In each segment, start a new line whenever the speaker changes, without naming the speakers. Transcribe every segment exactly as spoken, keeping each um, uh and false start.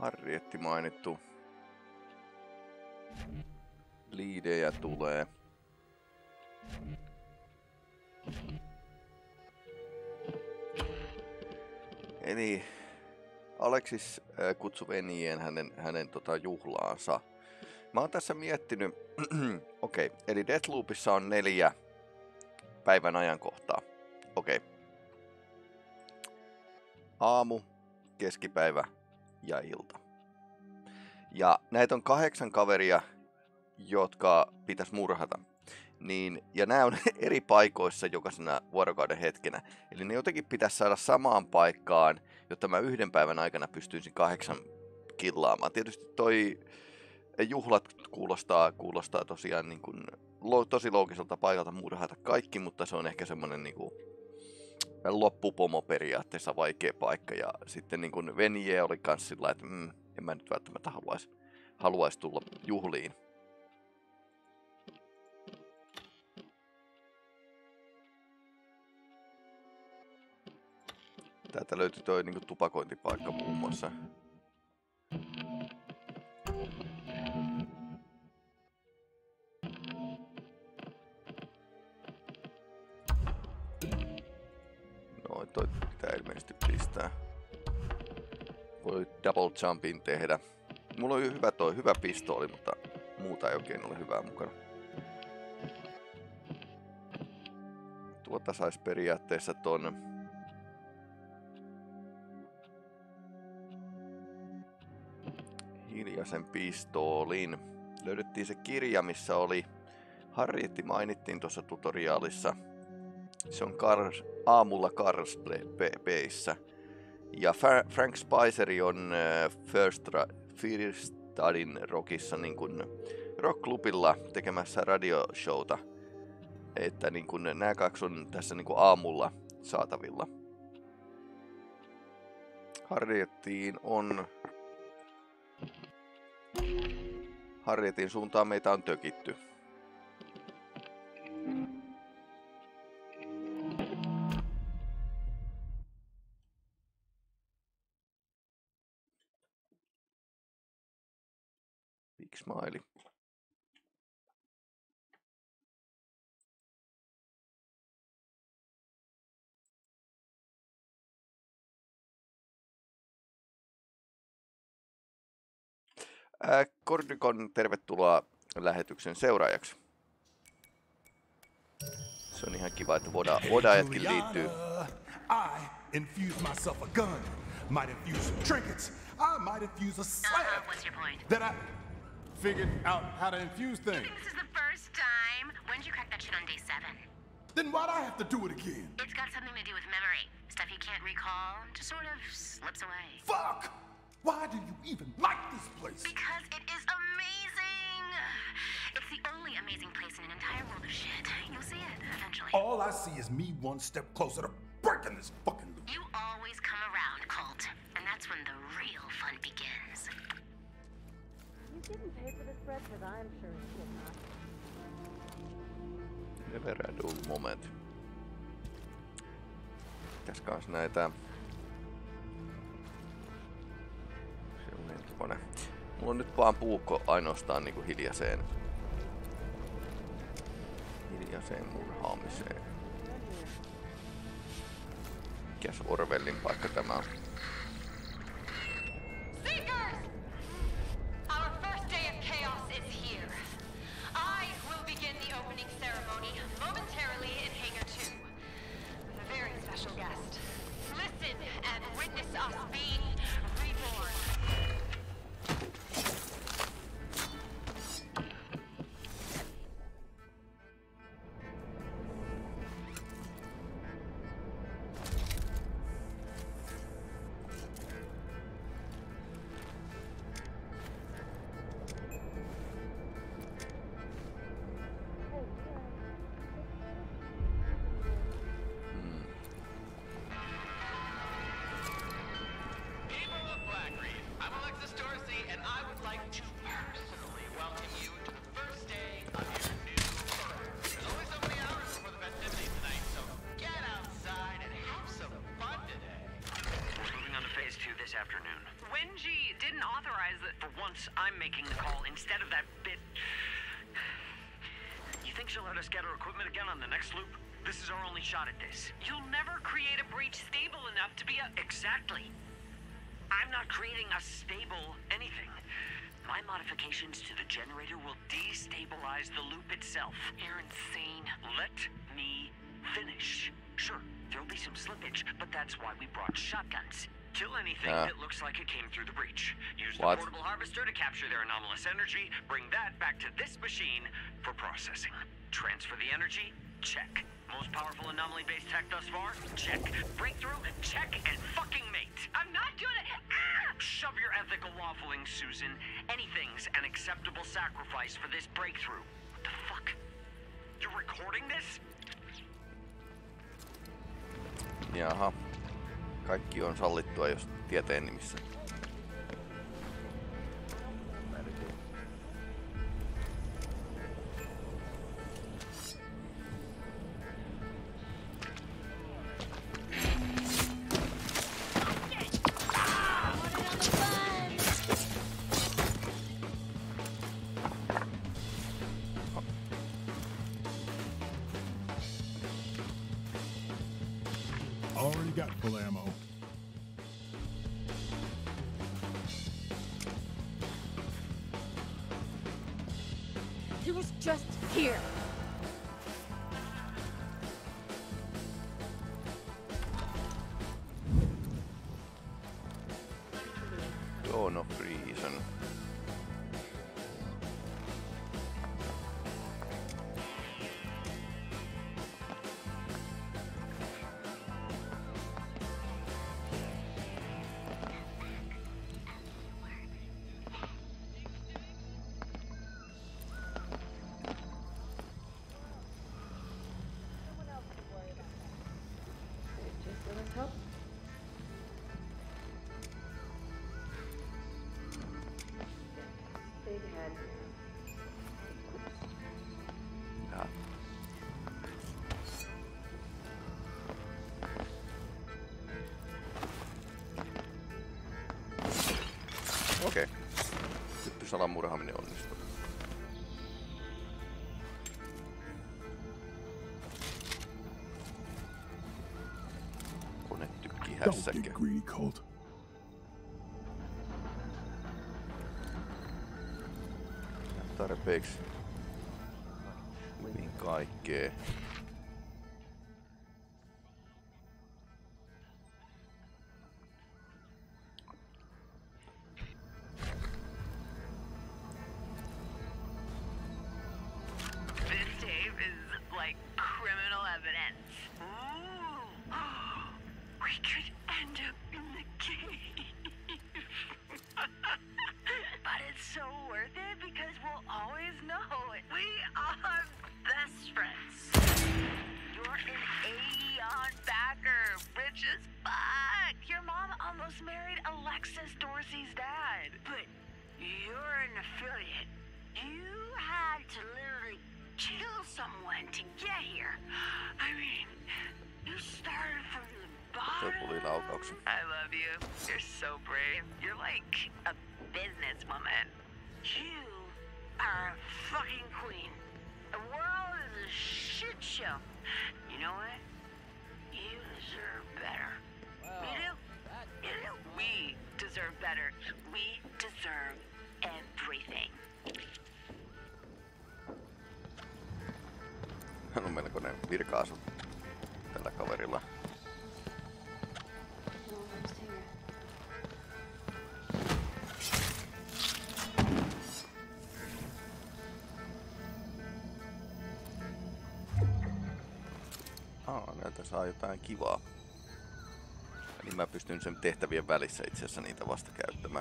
Harrietti mainittu. Liidejä tulee. Eli Aleksis äh, kutsui venien hänen, hänen tota, juhlaansa. Mä oon tässä miettinyt, okei, okay, eli Deathloopissa on neljä päivän ajankohtaa. Okei. Okay. Aamu, keskipäivä ja ilta. Ja näitä on kahdeksan kaveria, jotka pitäisi murhata. Niin, ja nämä on eri paikoissa jokaisena vuorokauden hetkenä. Eli ne jotenkin pitäisi saada samaan paikkaan, jotta mä yhden päivän aikana pystyisin kahdeksan killaamaan. Tietysti toi juhlat kuulostaa, kuulostaa tosiaan niin kuin, tosi loogiselta paikalta murhata kaikki, mutta se on ehkä semmoinen niin kuin loppupomo periaatteessa vaikea paikka. Ja sitten niin kuin Venje oli kans sillä, että mm, en mä nyt välttämättä haluaisi haluais tulla juhliin. Täältä löytyi toi niinku tupakointipaikka muun muassa. Noin, toi pitää ilmeisesti pistää. Voi double jumpin tehdä. Mulla on hyvä toi, hyvä pistooli, mutta muuta ei oikein ole hyvää mukana. Tuota sais periaatteessa ton hiljaisen pistoolin. Löydettiin se kirja, missä oli Harrietti mainittiin tuossa tutoriaalissa. Se on Cars, aamulla Cars Bayssä. Ja Frank Spiceri on First, First Studin Rockissa niin kuin rock-klubilla tekemässä radioshowta. Että niin kuin nämä kaksi on tässä niin kuin aamulla saatavilla. Harriettiin on Harrietin suuntaan meitä on tökitty. Big smiley. Äh, Kordikon, tervetuloa lähetyksen seuraajaksi. Se on ihan kiva, että voda, vodaajatkin liittyy.
I infuse myself a gun. Might infuse some trinkets. I might infuse a slab.
Uh, what's your point?
That I figured out how to infuse
You
things.
think this is the first time? When did you crack that shit on day seven?
Then why'd I have to do it again?
It's got something to do with memory. Stuff you can't recall just sort of slips away.
Fuck! Why do you even like this place?
Because it is amazing! It's the only amazing place in an entire world of shit. You'll see it eventually.
All I see is me one step closer to breaking this fucking loop.
You always come around, Colt. And that's when the real fun begins.
You didn't pay for this bread, because I'm sure you did not.
Never a dull moment. Mitäs kans näitä? Kone. Mulla on nyt vaan puukko ainoastaan niinku hiljaiseen hiljaiseen murhaamiseen. Mikäs Orwellin paikka tämä on?
Seekers! Our first day of chaos is here. I will begin the opening ceremony momentarily in Hangar two with a very special guest. Listen and witness us being reborn.
let us get our equipment again on the next loop? This is our only shot at this.
You'll never create a breach stable enough to be a...
Exactly. I'm not creating a stable anything. My modifications to the generator will destabilize the loop itself.
You're insane.
Let me finish. Sure, there'll be some slippage, but that's why we brought shotguns. Kill anything
Uh.
that looks like it came through the breach. Use
What?
the portable harvester to capture their anomalous energy, bring that back to this machine for processing. Transfer the energy? Check. Most powerful anomaly-based tech thus far? Check. Breakthrough? Check and fucking mate.
I'm not doing it! Ah!
Shove your ethical waffling, Susan. Anything's an acceptable sacrifice for this breakthrough. What the fuck? You're recording this?
Jaha. Kaikki on sallittua, jos tieteen nimissä.
Already got full ammo.
He was just here.
Dawn of Reason. Ja. Okei. Okay. Nyt salamurhaaminen onnistuu. Kone tykkii
Don't
hässäkkä.
get greedy, Colt.
Tarpeeksi. Hyvin kaikkea.
This tape is like criminal evidence. Ooh. We could end up in the cave. But it's so worth it because we'll always know it. We are best friends. You're an Aeon backer, rich as fuck. Your mom almost married Alexis Dorsey's dad. But you're an affiliate. You had to literally kill someone to get here. I mean, you started from the
Toi
bottom.
tuli laukauksen.
I love you. You're so brave. You're like a businesswoman. You are a fucking queen. The world is a shit show. You know what? You deserve better. We do. You do. We deserve better. We deserve everything.
Hän on melkoinen virka-asu tällä kaverilla. Aa, näiltä saa jotain kivaa. Niin mä pystyn sen tehtävien välissä itse asiassa niitä vasta käyttämään.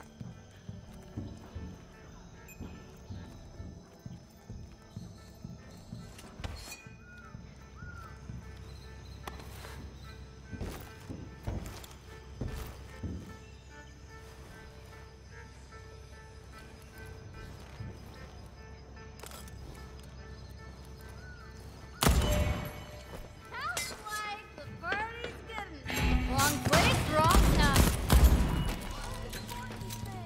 Wrong place, wrong time.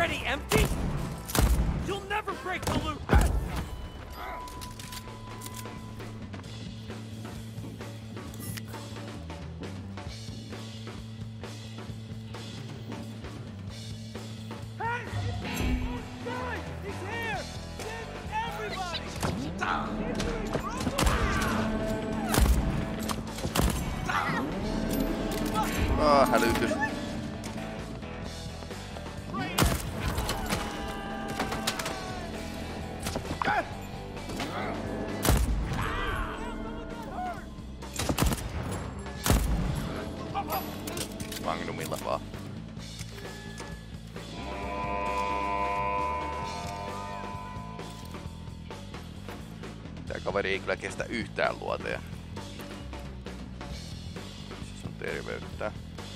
already empty? You'll never break the loop!
Ah, hälytys. Magnumilla vaan. Tää kaveri ei kyllä kestä yhtään luoteja. Missä on terveyttä?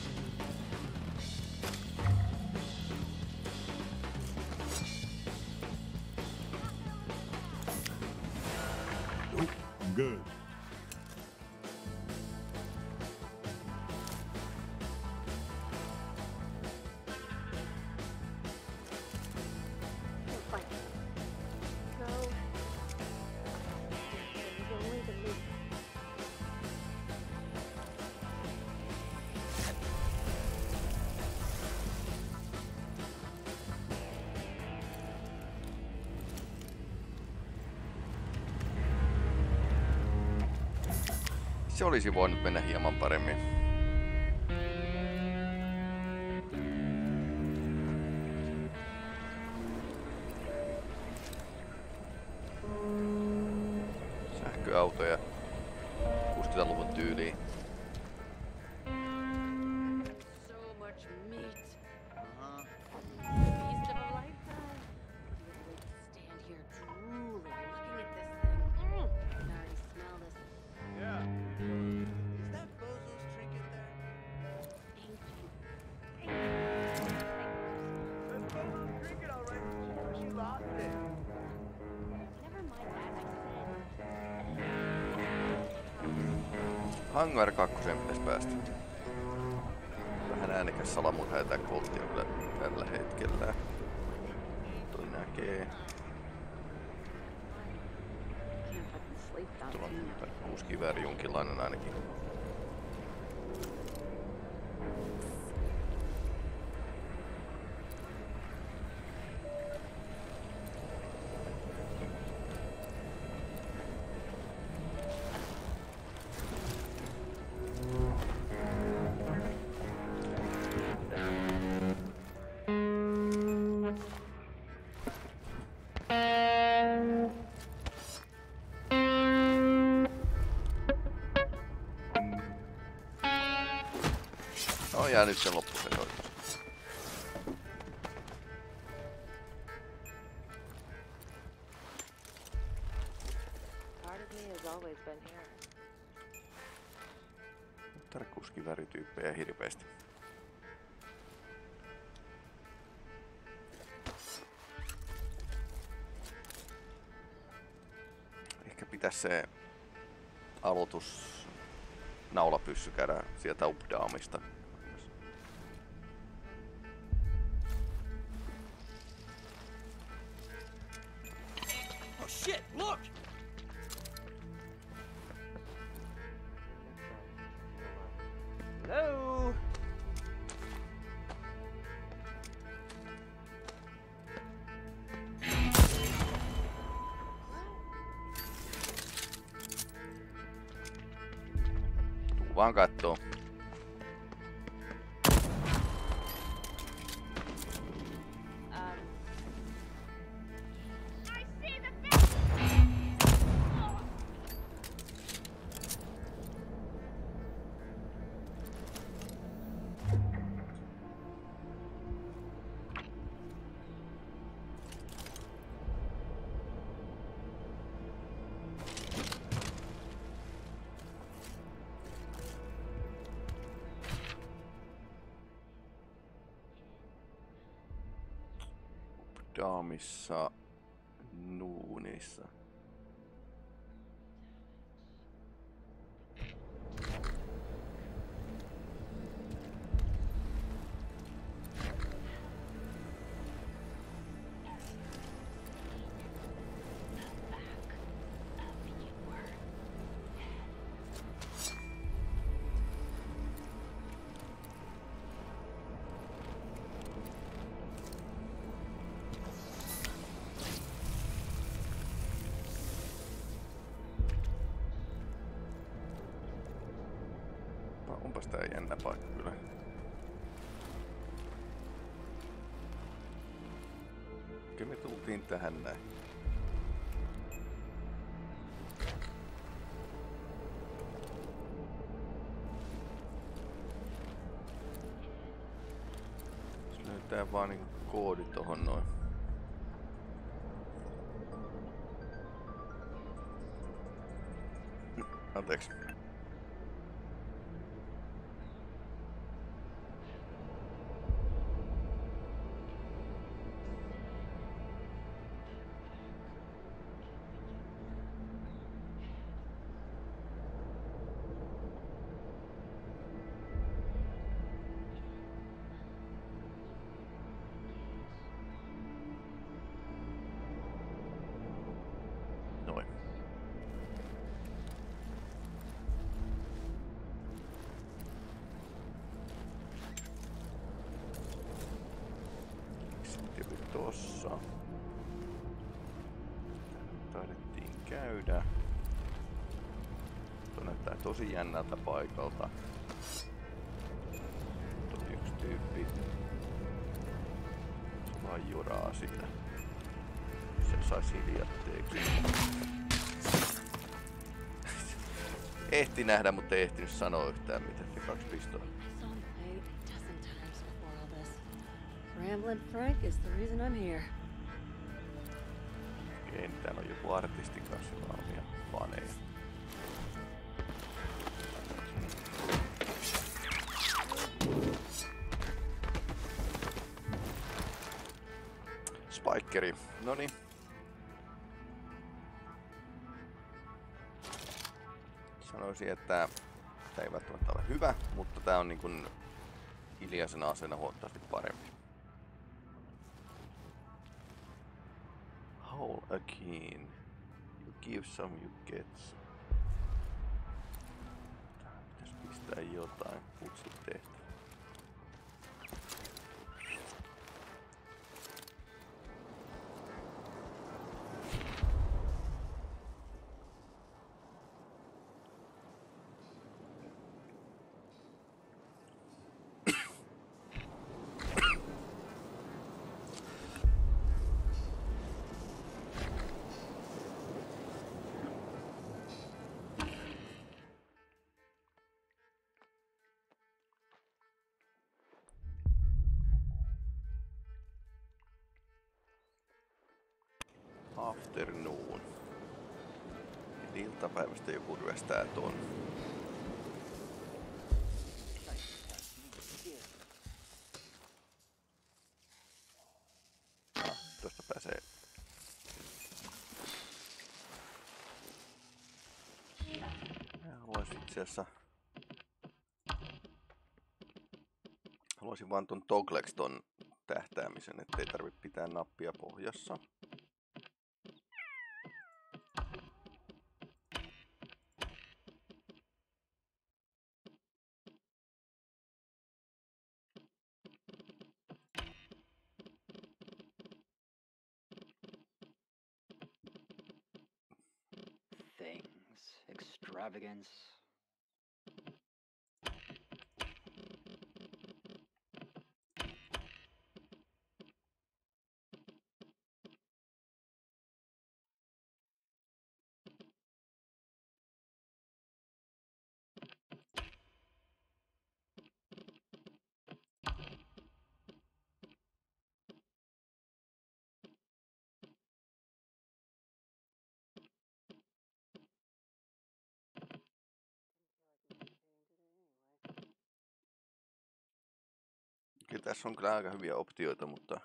Nope, I'm good.
Fine. No. There's only the loop.
Se olisi voinut mennä hieman paremmin. Sähköautoja kuusikymmentäluvun tyyliin.
So much meat.
Uh-huh.
Feast of a lifetime. Stand here drooling, looking at this thing. Mm. I can already smell this.
Yeah. Is that Bozo's trinket there?
Thank you.
That's Bozo's trinket, all right. She lost it.
Never mind that. I
Hangar kakkosen pitäisi päästä. Vähän äänekäs salamurha ja tää koltti on kyllä tällä hetkellä. Toi näkee. Tuolla on uusi kivääri jonkinlainen ainakin. No ja nyt se loppu se soitus.
Part of me has always been here.
Tarkkuuskiväärityyppejä hirveästi. Ehkä pitäisi se aloitus naulapyssy käydä sieltä updaamista.
Oh shit, look! Hello?
Tuu vaan kattoo. Daamissa Nuunissa. jännä paikka kyllä. Kyllä me tultiin tähän näin. Jos löytää vaan niinku koodi tohon noin. Anteeksi. Noin. Sitten oli tossa. Taidettiin käydä. Tuo näyttää tosi jännältä paikalta. Tuo yksi tyyppi. Se vaan juraa sitä. Se sais hiljatteeksi. Ehti nähdä, mutta ei ehtinyt sanoa yhtään mitään. Ja kaksi pistoa.
Saw him play a dozen times before all this. Ramblin' Frank is the reason I'm here.
Okei, nyt täällä on joku artistin kanssa, jolla on omia faneja. Spikeri. Noniin. Sanoisin, että tämä ei välttämättä ole hyvä, mutta tämä on niin kuin hiljaisena aseena huomattavasti parempi. Howl again. You give some, you get some. Tähän pitäisi pistää jotain putsutehtävää. Afternoon. Eli iltapäivästä joku ryöstää ton. Ah, tosta pääsee. Mä haluaisin itse asiassa... Haluaisin vaan ton toggleksi ton tähtäämisen, ettei tarvitse pitää nappia pohjassa.
Things, extravagance.
Kyllä tässä on kyllä aika hyviä optioita, mutta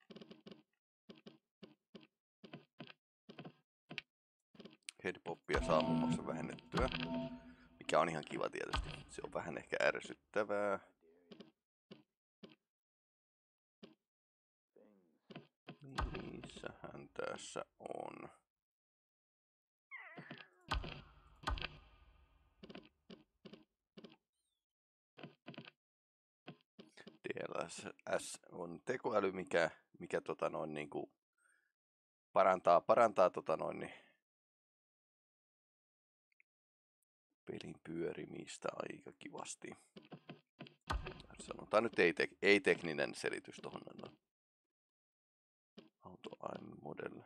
headpoppia saa muun muassa vähennettyä, mikä on ihan kiva tietysti. Se on vähän ehkä ärsyttävää. Missähän tässä on? D L S on tekoäly, mikä, mikä tota noin niinku parantaa, parantaa tota noin niin pelin pyörimistä aika kivasti. Sanotaan nyt ei, tek ei tekninen selitys tuohon. No. Auto-aim model.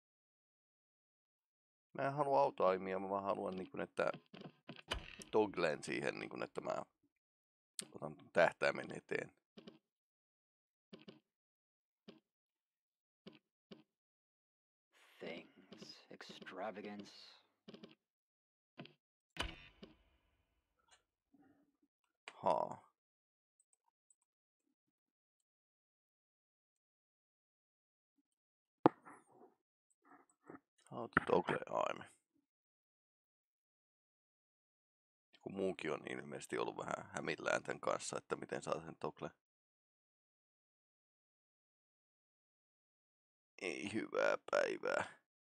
Mä en halua autoaimia, mä vaan haluan, niin kun, että toggleen siihen, niin kun, että mä otan tähtäimen eteen.
Things. Extravagance.
Haa. How to toggle aim. Joku muukin on ilmeisesti ollut vähän hämillään tämän kanssa, että miten saa sen toggle. Ei hyvää päivää.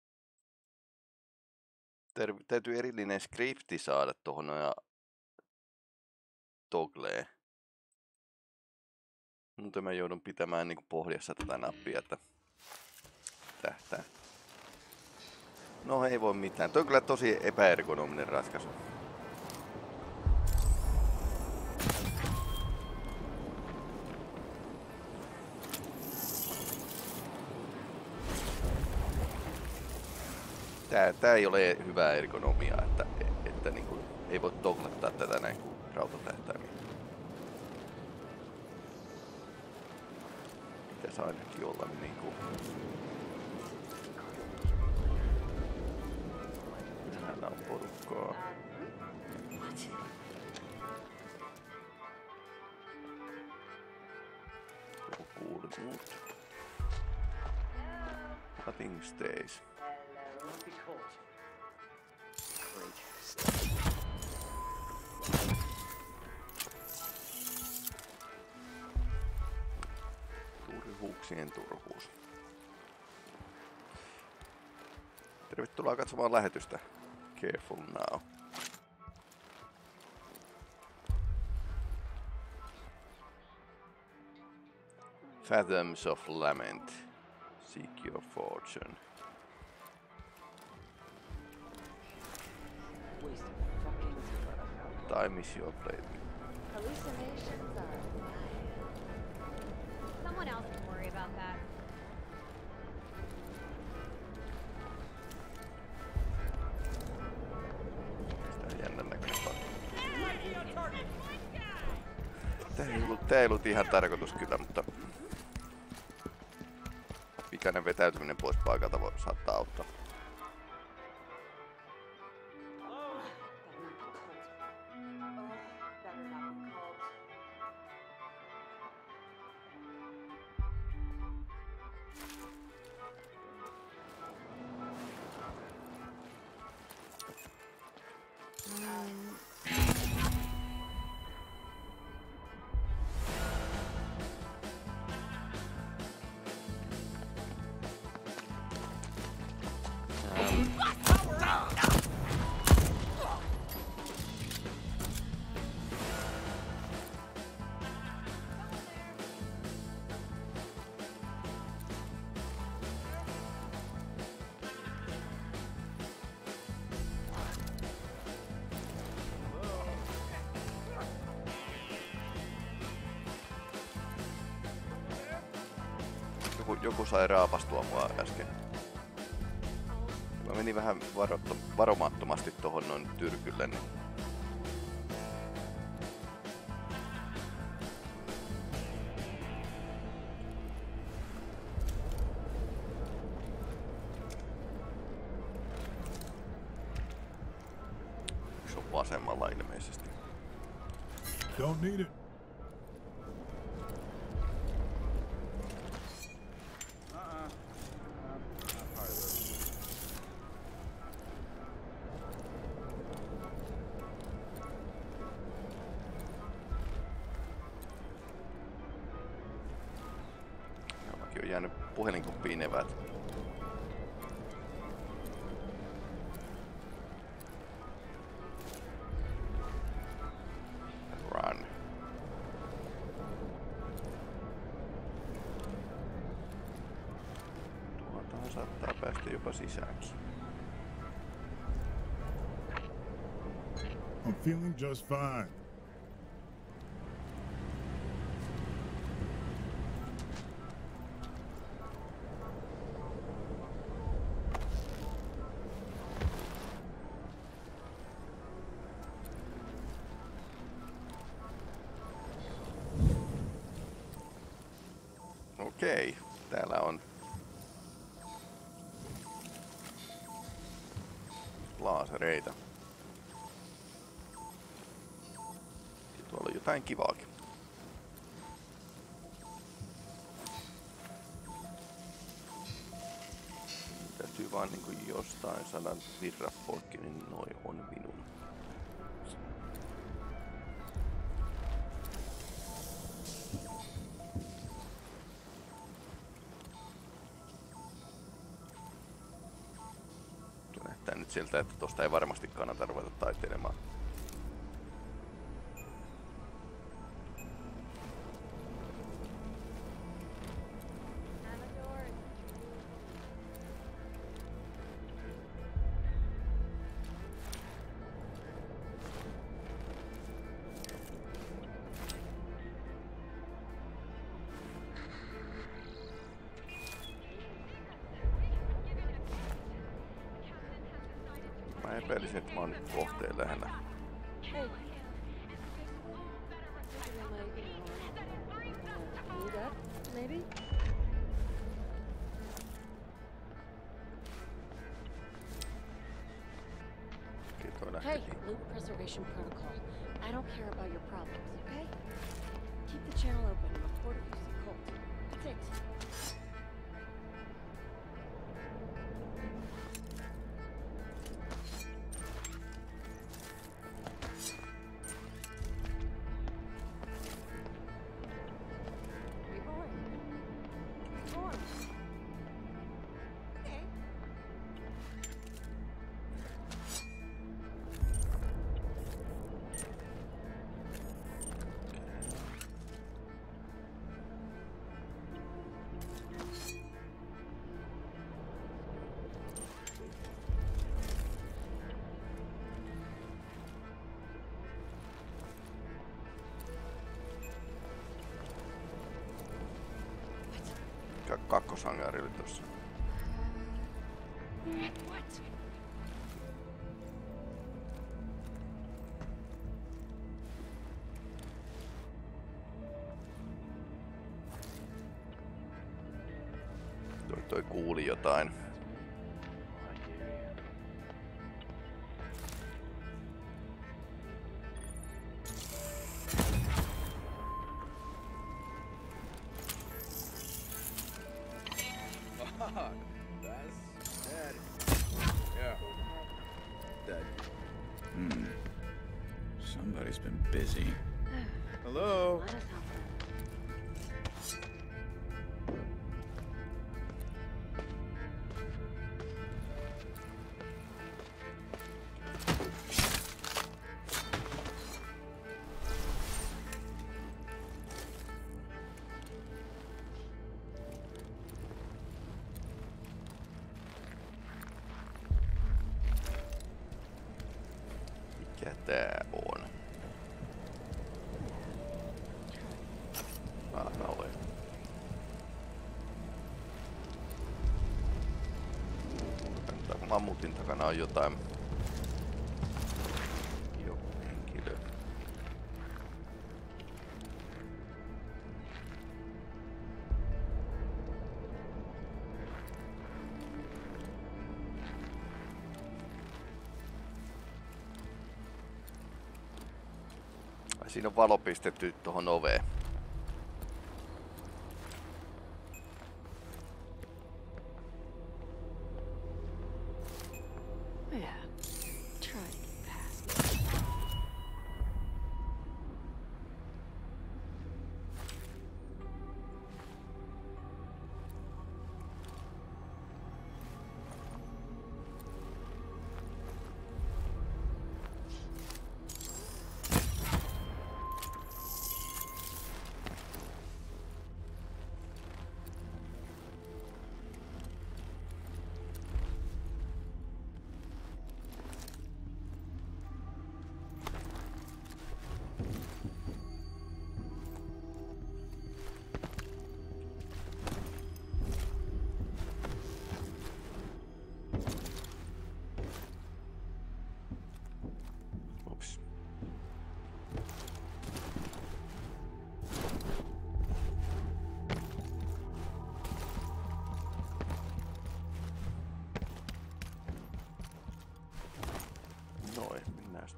Ter- täytyy erillinen skripti saada tuohon ja toggleen. Muuten mä joudun pitämään niin kuin pohjassa tätä nappia, että tähtää. No ei voi mitään. Toi on kyllä tosi epäergonominen ratkaisu. Tää, tää ei ole hyvää ergonomiaa, että, että niin kuin ei voi toglettaa tätä näin kuin rautatähtäimiä. Pitäisi ainakin olla niin kuin... Täällä on porukkaa. Tuo kuuluvuutta. Nothing stays. Turhuuksien turhuus. Tervetuloa katsomaan lähetystä. Careful now. Fathoms of Lament. Seek your fortune. Time is your plate.
Hallucinations are
Someone else can worry about that.
Tää on jännän näköistä. Tää ei ollut, tää ei ollut ihan tarkoitus kyllä, mutta pikainen vetäytyminen pois paikalta voi saattaa auttaa. Joku, joku sai raapastua mua äsken. Mä menin vähän varotto, varomattomasti tohon noin tyrkylle, niin... Se on vasemmalla ilmeisesti.
Don't need it.
On jäänyt puhelinkoppiin eväät. Run. Tuoltahan saattaa päästä jopa sisäänkin.
I'm feeling just fine.
Okei, täällä on laasereita. Ja tuolla on jotain kivaakin. Täytyy vaan niinku jostain saada virrat poikki, niin noi on minun. Näyttää nyt siltä, että tosta ei varmasti kannata ruveta taiteilemaan. Mä epäilisin, että mä oon nyt kohteen lähellä.
Hey. Maybe I might, you know, uh, meet up, maybe?
Okei, toi lähti.
Hey, loop preservation protocol. I don't care about your problems, okay? Keep the channel open and report if you see Colt. That's it. Keep going. Keep going. Okay.
Kakkoshangari oli tossa.
What?
Toi, toi kuuli jotain.
That's dead. Yeah. Dead.
Hmm. Somebody's been busy.
Hello?
Let us help her.
Mikä tää on? Ah, noin. Katsotaan, mammutin takana on jotain. Joku henkilö. Ai, siinä on valo pistetty tohon oveen.
Yeah. Try and get past it.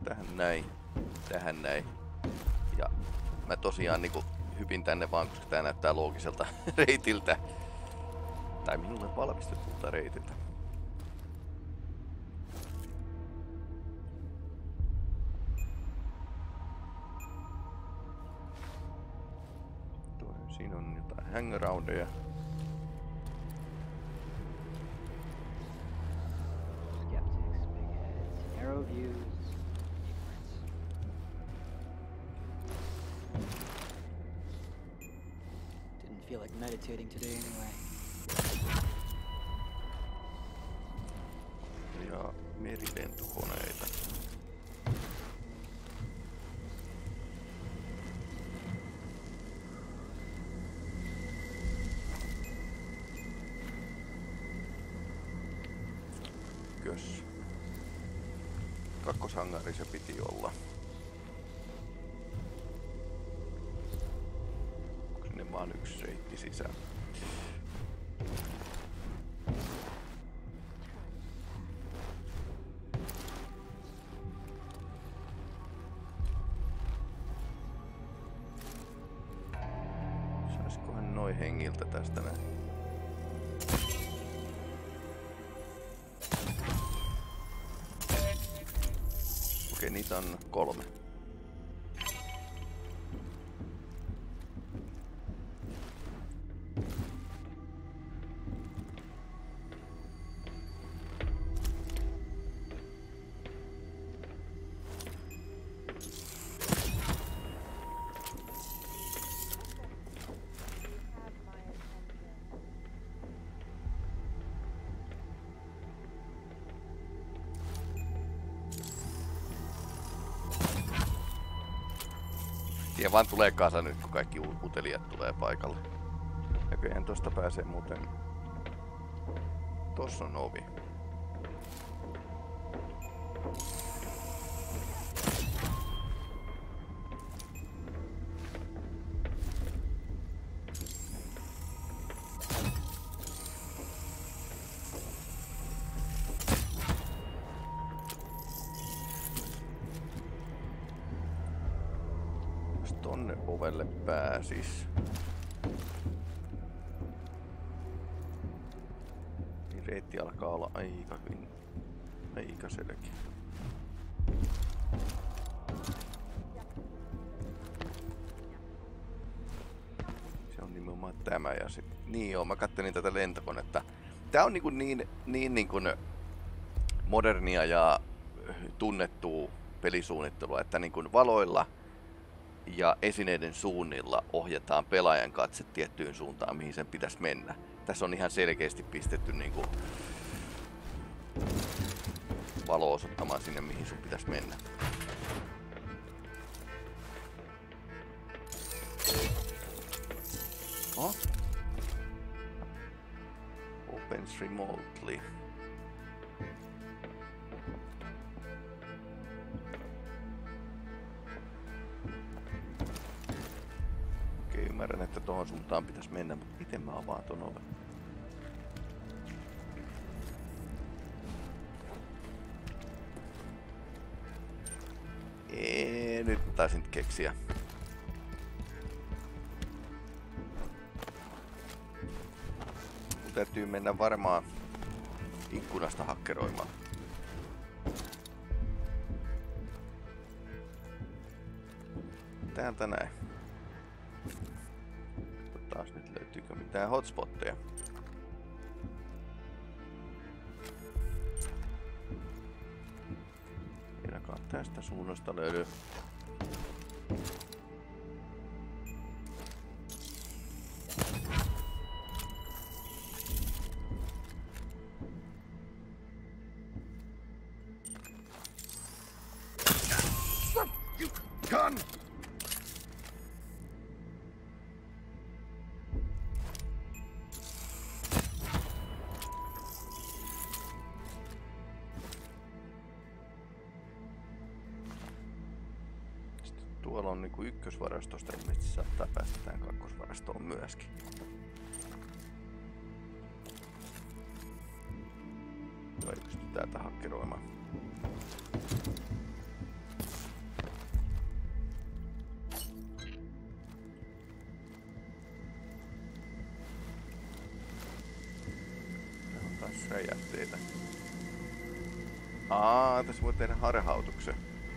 tähän näin, tähän näin. Ja mä tosiaan niinku hypin tänne vaan, koska tää näyttää loogiselta reitiltä. Tai minulle valmistetulta reitiltä. Toi, siinä on jotain hangaroundeja.
Narrow views. Didn't feel like meditating today anyway.
Ja merilentokoneita. Kös. Kakkoshangari se piti olla. Onko sinne vaan yksi reitti sisään? Saiskohan noin hengiltä tästä näin? Okei, niitä on kolme. Ja vaan tulee kasa nyt, kun kaikki utelijat tulee paikalle. Näköjään tosta pääsee muuten. Tossa on ovi. Tonne ovelle pääsis. Niin reitti alkaa olla aika hyvin, aika selkeä. Se on nimenomaan tämä ja sit, niin joo, mä kattelin tätä lentokonetta. Tää on niinku niin, niin, niin kuin modernia ja tunnettua pelisuunnittelua, että niin kuin valoilla ja esineiden suunnilla ohjataan pelaajan katse tiettyyn suuntaan, mihin sen pitäisi mennä. Tässä on ihan selkeästi pistetty niinku valo osoittamaan sinne, mihin sun pitäisi mennä. Oh. Opens remotely. Ymmärrän, että tuohon suuntaan pitäisi mennä, mutta miten mä avaan ton oven? Eee, nyt mä taisin keksiä. Mun täytyy mennä varmaan ikkunasta hakkeroimaan. Täältä näin. Taas nyt löytyykö mitään hotspotteja. Ainakaan tästä suunnasta löydy.
You gun!
Tuolla on niinku ykkösvarastosta, ilmeisesti saattaa päästä tähän kakkosvarastoon myöskin. Joo, ei pysty täältä hakkeroimaan. räjähteitä. Aa, tässä voi tehdä harhautuksen.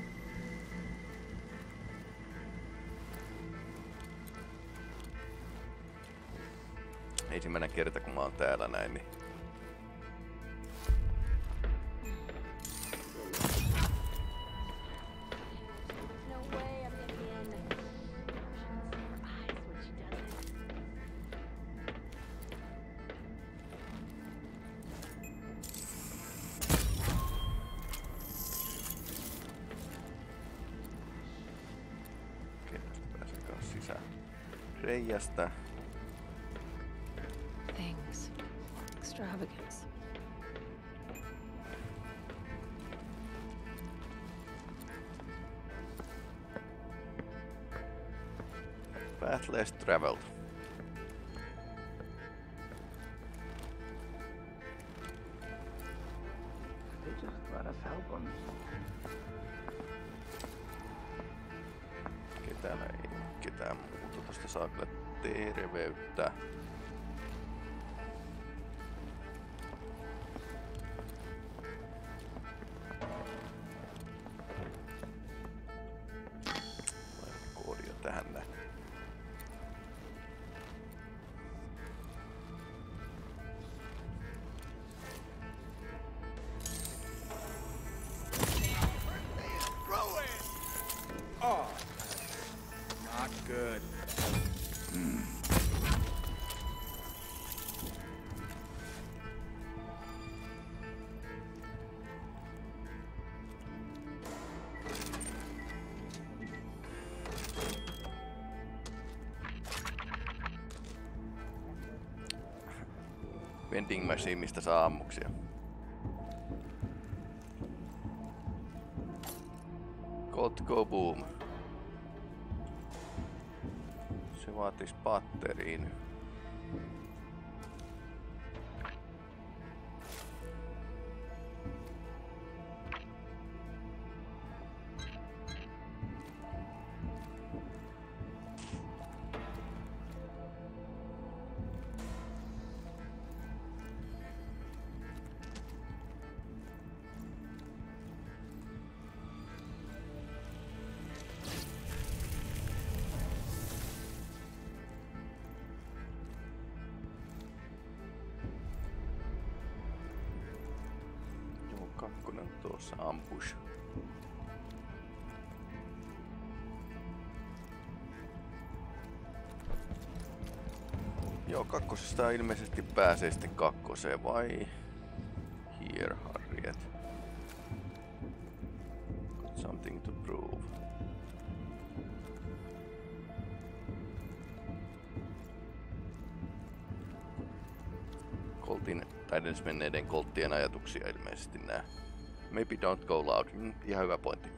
Ensimmäinen kerta kun mä oon täällä näin, niin
No way I'm getting in. Eyes when she does it.
okei, tästä pääsee kans sisään reiästä.
Things. Extravagance.
Path less traveled.
They just let us help them.
Ketään ei ketään muuta. Tosta saa kyllä terveyttä. Koodia tähän näin.
Oh, not good.
Vending machine, mistä saa ammuksia. Cold go boom. Se vaatis batteriin. Kakkonen tuossa ambush. Joo, kakkosesta ilmeisesti pääsee sitten kakkoseen, vai? Here, Harriet. Got something to prove. Coltin, tai edes menneiden Colttien ajatuksia ilmeisesti nää. Maybe don't go loud. Mm, ihan hyvä pointti.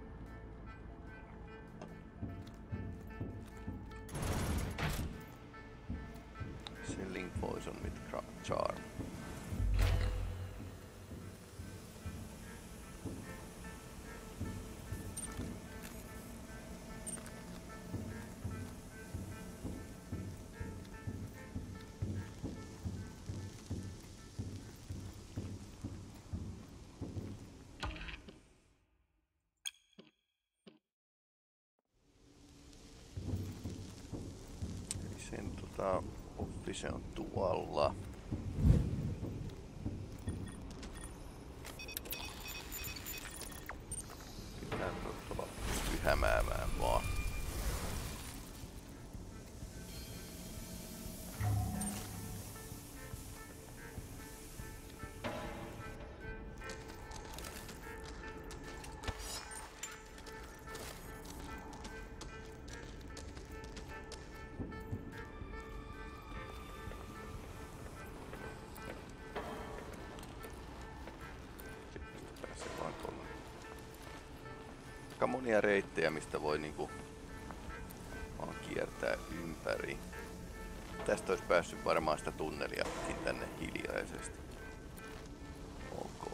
Selling poison with charm. Sen tota, oppi se on tuolla. Pitää tuolla pysty hämäämään vaan. Aika monia reittejä, mistä voi niinku vaan kiertää ympäri. Tästä olisi päässyt varmaan sitä tunneliakin tänne hiljaisesti. Ok.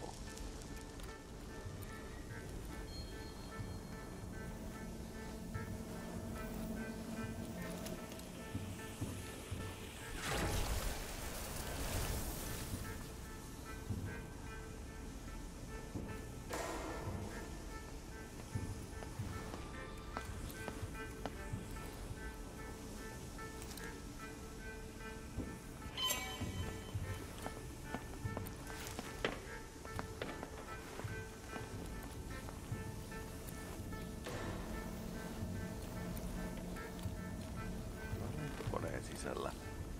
sisällä.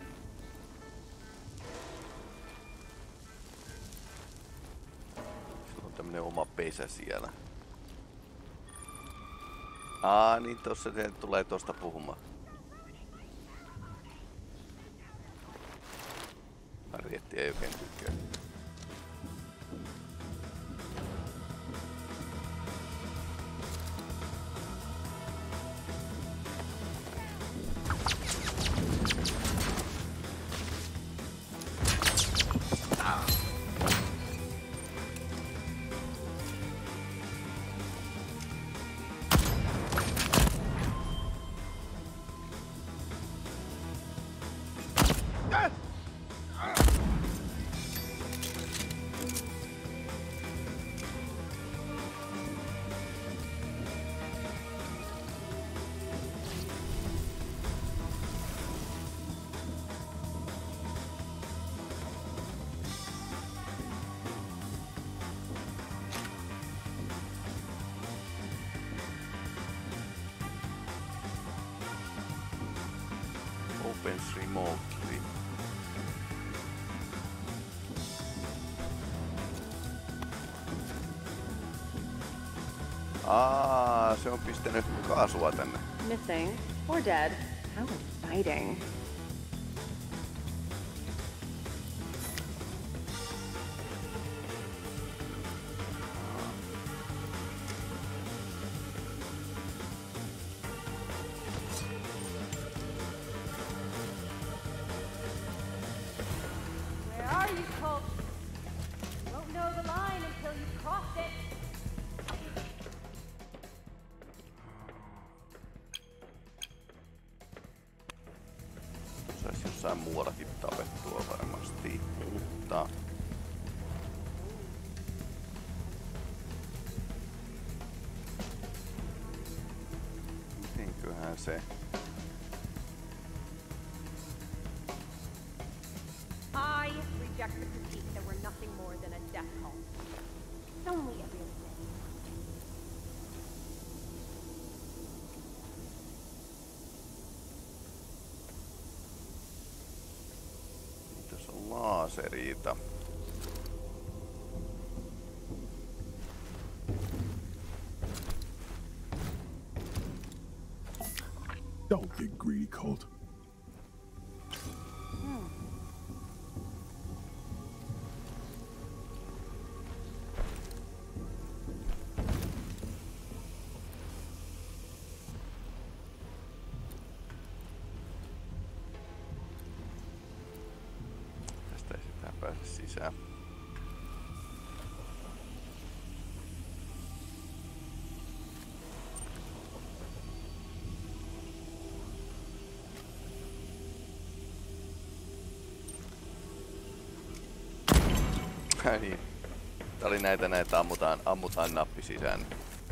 Sillä on tämmönen oma pesä siellä. Aa, niin tossa se tulee tosta puhumaan. Harrietti ei oikein tykkää. Opens remotely. Aa, se on pistänyt kaasua tänne.
Missing or dead. How exciting.
Saisi jossain muuallakin tapettua varmasti, mutta... Mitenköhän se...
I reject the critique that we're nothing more than a death cult. It's only a real thing.
Tässä on laaseriita.
Don't get greedy, Colt.
Tästä ei sitä pääse sisään. Niin. Tää oli näitä näitä ammutaan, ammutaan nappi sisään.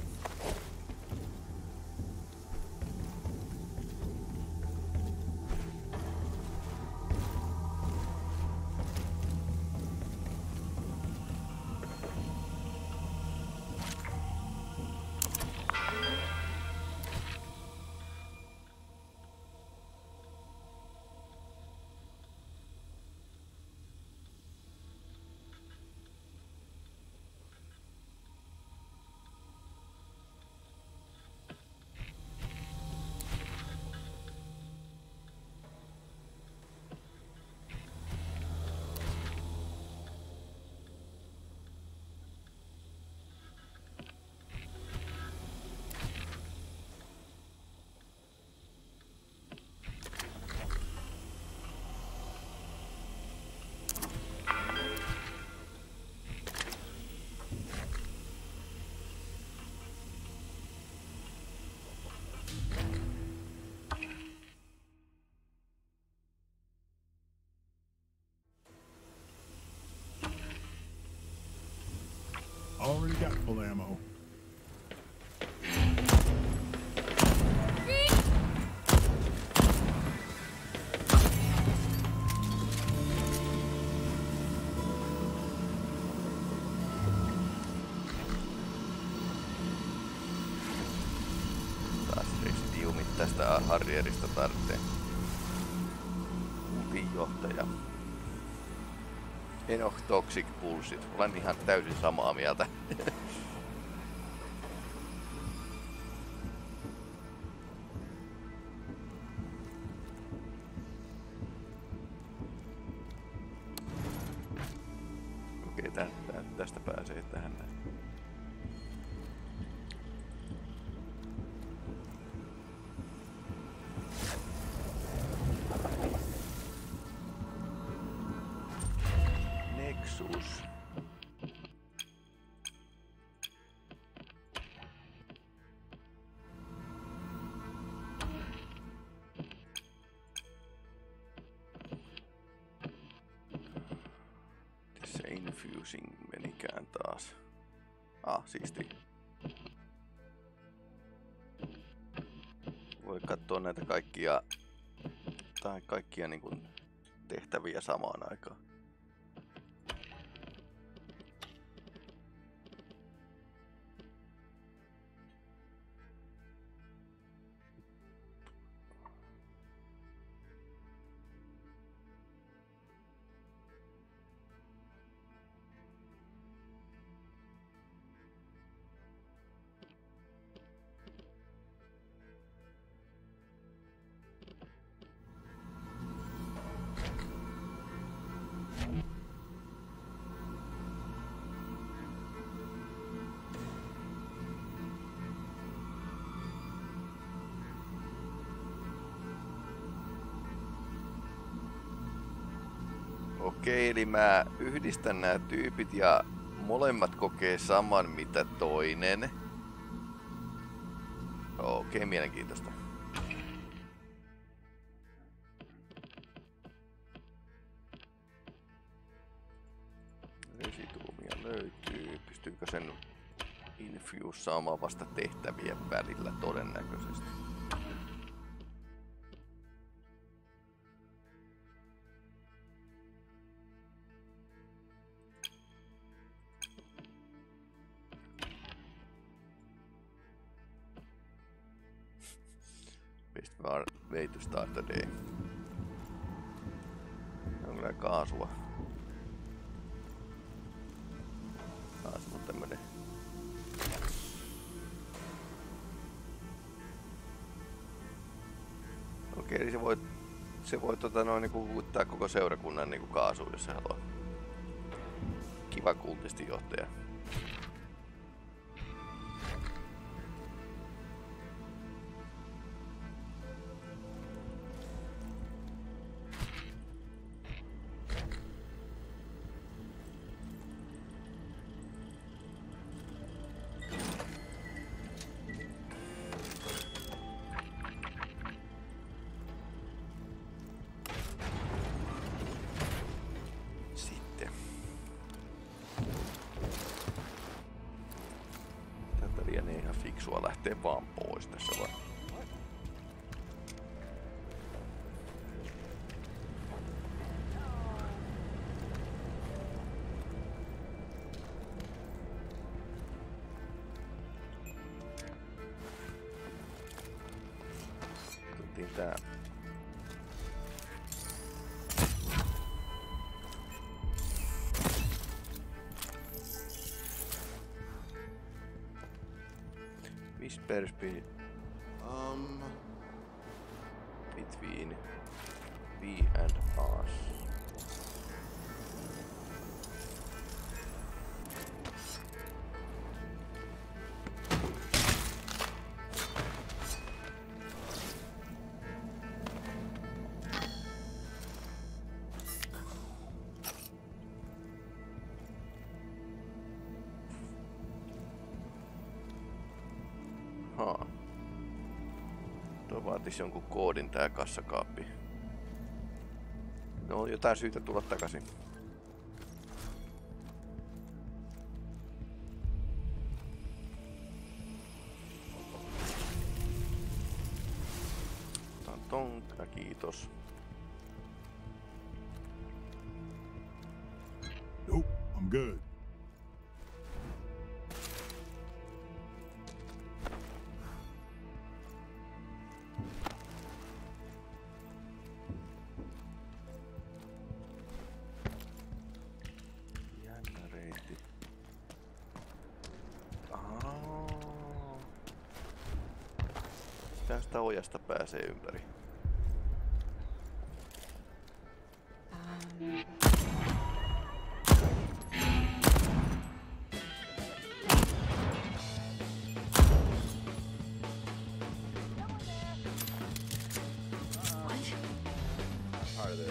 Already got full ammo.
Taas ristiumit tästä Harrierista tarvitsee. johtaja. Enoch Toxic Bullshit. Olen ihan täysin samaa mieltä. Okei, tä, tä, tästä pääsee tähän näin. Nexus. Tässä infusing menikään taas. Ah, siisti. Voi katsoa näitä kaikkia tai kaikkia niin kuin tehtäviä samaan aikaan. Okei, eli mä yhdistän nämä tyypit ja molemmat kokee saman mitä toinen. Okei, mielenkiintoista. Resituumia löytyy. Pystyykö sen infuse saamaan vasta tehtävien välillä todennäköisesti? Way to start the day. On kyllä kaasua. Kaasu on tämmönen. Okei, eli se voi, se voi tota noin niinku kuuttaa koko seurakunnan niinku kaasuun, jos se haluaa. Kiva kultistijohtaja. Fiksua lähtee vaan pois tässä vaan. Otettiin tää. Whisper speed um between B and us. Haa. Tuo vaatisi jonkun koodin tää kassakaappi. No on jotain syytä tulla takaisin. Otan ton, kiitos.
Nope, I'm good.
tästä ojasta pääsee ympäri?
Um...
Part of this.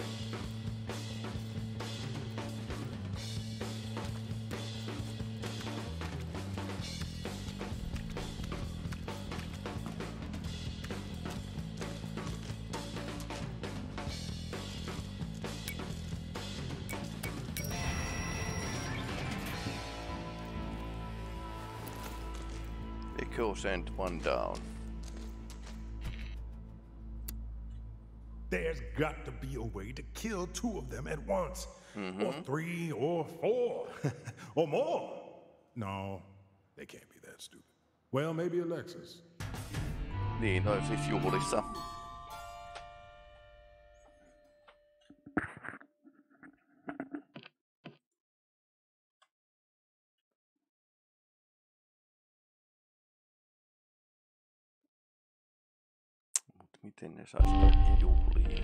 Echo sent one down.
There's got to be a way to kill two of them at once.
Mm-hmm.
Or three, or four, or more. No, they can't be that stupid. Well, maybe Alexis.
Niin, no siis juhlissa. Mut miten ne sais kaikki juhliin?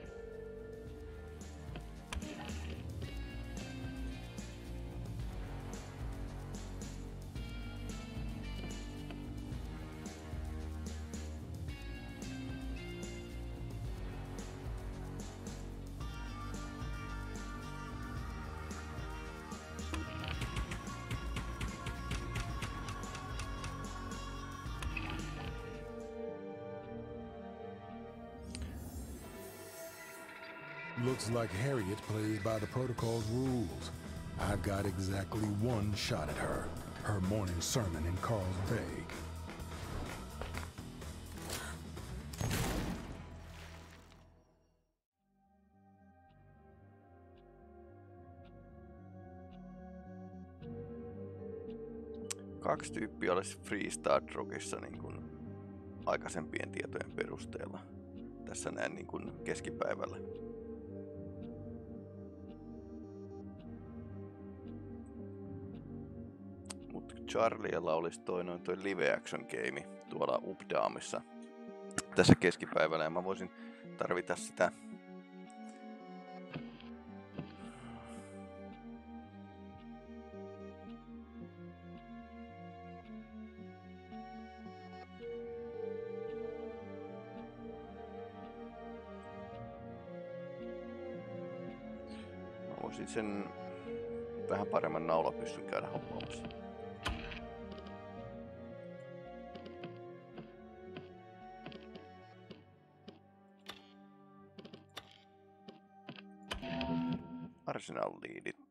Looks like Harriet played by the protocol's rules. I've got exactly one shot at her. Her morning sermon in Carlsbad.
Kaksi tyyppiä olisi Freestar Rockissa niin kuin aikaisempien tietojen perusteella. Tässä näin niin kuin keskipäivällä. Mut Charliella olisi toi noin toi live action game tuolla Updaamissa tässä keskipäivällä ja mä voisin tarvita sitä voisin sen vähän paremman naulapyssyn käydä hommaamassa. Arsenal liidit.